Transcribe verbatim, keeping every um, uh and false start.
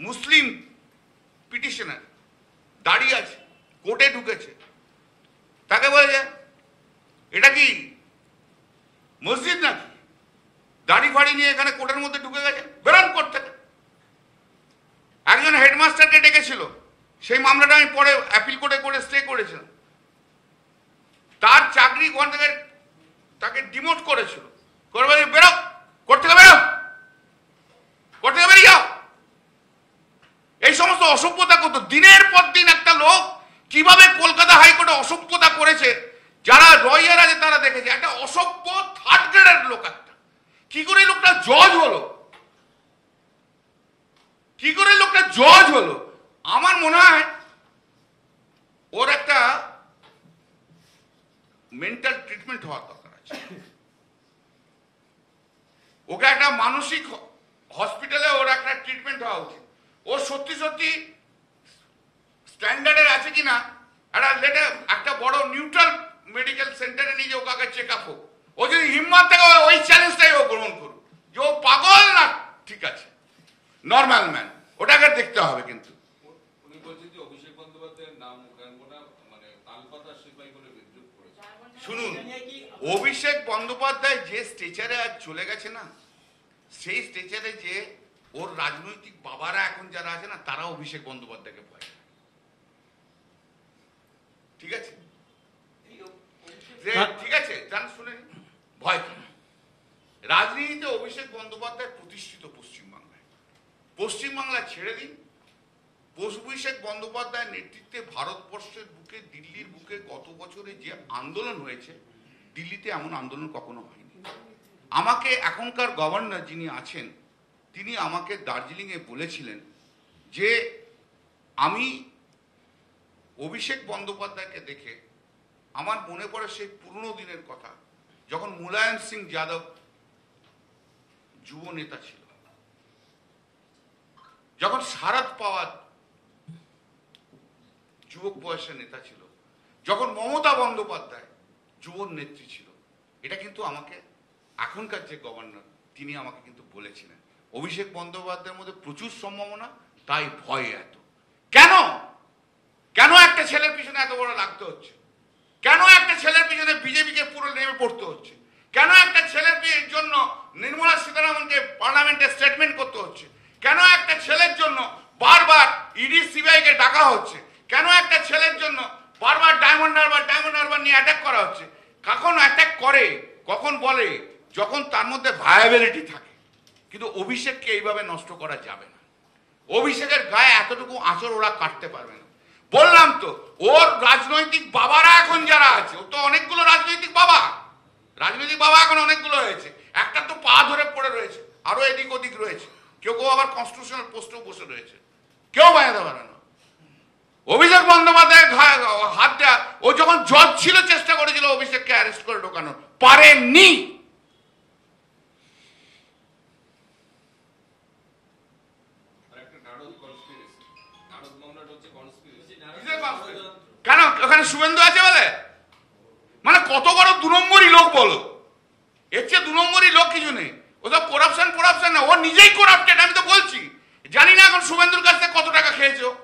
মুসলিম petitioner দাঁড়িয়ে আছে, কোর্টে ঢুকেছে, তাকে বলে যায় এটা কি মসজিদ নাকি, দাড়ি ফাড়ি নিয়ে এখানে কোর্টের মধ্যে ঢুকে গেছে, বেরোন কোর্ট থেকে। একজন হেডমাস্টারকে ডেকেছিল, সেই মামলাটা আমি পরে অ্যাপিল কোর্টে করে স্টে করেছিলাম। তার চাকরি ওখান থেকে তাকে ডিমোট করেছিল, করে বলে বেরো কোর্ট থেকে, বেরো কোর্ট থেকে, বেরিয়ে যাও। এই সমস্ত অসভ্যতা করতো দিনের পর দিন। একটা লোক কিভাবে কলকাতা হাইকোর্টে অসভ্যতা করেছে, যারা লয়ার আছে তারা দেখেছে। একটা অসভ্য থার্ড গ্রেডের লোক, একটা কি করে লোকটা জজ হলো, কি করে লোকটা জজ হলো। আমার মনে হয় ওর একটা মেন্টাল ট্রিটমেন্ট হওয়ার দরকার আছে। ওকে একটা মানসিক হসপিটালে ওর একটা ট্রিটমেন্ট হওয়া উচিত। ও সত্যি সত্যি স্ট্যান্ডার্ডের আছে কিনা একটা লেটে একটা বড় নিউট্রাল মেডিকেল সেন্টারে নিয়ে যে ওকে আগে চেক আপ হোক। ও যদি হিম্মত থেকে ওই চ্যালেঞ্জটাই ও গ্রহণ করুক যে ও পাগল না ঠিক আছে নর্মাল ম্যান, ওটাকে দেখতে হবে। কিন্তু উনি বলছেন যে অভিষেক বন্দ্যোপাধ্যায়ের নাম মানে তালপাতা সিপাই বলে বিদ্রুপ করেছে। শুনুন, অভিষেক বন্দ্যোপাধ্যায় যে স্টেচারে আজ চলে গেছে না, সেই স্টেচারে যে ওর রাজনৈতিক বাবারা এখন যারা আছে না, তারা অভিষেক বন্দ্যোপাধ্যায়কে ভয়, ঠিক আছে ঠিক আছে জান শুনে ভয়। রাজনীতিতে অভিষেক বন্দ্যোপাধ্যায় প্রতিষ্ঠিত পশ্চিমবাংলায়। পশ্চিমবাংলা ছেড়ে দিন, অভিষেক বন্দ্যোপাধ্যায়ের নেতৃত্বে ভারতবর্ষের বুকে, দিল্লির বুকে গত বছরে যে আন্দোলন হয়েছে, দিল্লিতে এমন আন্দোলন কখনো হয়নি। আমাকে এখনকার গভর্নর যিনি আছেন, তিনি আমাকে দার্জিলিংয়ে বলেছিলেন যে আমি অভিষেক বন্দ্যোপাধ্যায়কে দেখে আমার মনে পড়ে সেই পুরনো দিনের কথা, যখন মুলায়ম সিং যাদব যুব নেতা ছিল, যখন শারদ পাওয়ার যুবক বয়সের নেতা ছিল, যখন মমতা বন্দ্যোপাধ্যায় যুব নেত্রী ছিল। এটা কিন্তু আমাকে এখনকার যে গভর্নর তিনি আমাকে কিন্তু বলেছিলেন অভিষেক বন্দ্যোপাধ্যায়ের মধ্যে প্রচুর সম্ভাবনা, তাই ভয় এত। কেন কেন একটা ছেলের পিছনে এত বড় লাগতে হচ্ছে? কেন একটা ছেলের পিছনে বিজেপিকে পুরো নেমে পড়তে হচ্ছে? কেন একটা ছেলের জন্য নির্মলা সীতারামনকে পার্লামেন্টে স্টেটমেন্ট করতে হচ্ছে? কেন একটা ছেলের জন্য বারবার ইডি সিবিআইকে ডাকা হচ্ছে? কেন একটা ছেলের জন্য বারবার ডায়মন্ড হারবার ডায়মন্ড হারবার নিয়ে অ্যাটাক করা হচ্ছে? কখন অ্যাটাক করে, কখন বলে, যখন তার মধ্যে ভায়াবিলিটি থাকে। কিন্তু অভিষেককে এইভাবে নষ্ট করা যাবে না। অভিষেকের গায়ে এতটুকু আঁচড় ওরা কাটতে পারবে না। বললাম তো, ওর রাজনৈতিক বাবারা এখন যারা আছে, ও তো অনেকগুলো রাজনৈতিক বাবা, রাজনৈতিক বাবা এখন অনেকগুলো হয়েছে। একটা তো পা ধরে পড়ে রয়েছে, আরো এদিক ওদিক রয়েছে, কেউ কেউ আবার কনস্টিটিউশনাল পোস্টেও বসে রয়েছে, কেউ বাঁধাতে পারে না। অভিষেক বন্দ্যোপাধ্যায় হাত দেওয়া, ও যখন জজ ছিল চেষ্টা করেছিল অভিষেককে অ্যারেস্ট করে ঢোকানোর, পারেনি। কেন ওখানে শুভেন্দু আছে বলে? মানে কত বড় দু নম্বরই লোক বলো, এর চেয়ে দু নম্বরই লোক কিছু নেই। ও তো করাপশন করাপশন না, ও নিজেই করাপ্টেড। আমি তো বলছি, জানি না এখন শুভেন্দুর কাছ থেকে কত টাকা খেয়েছো।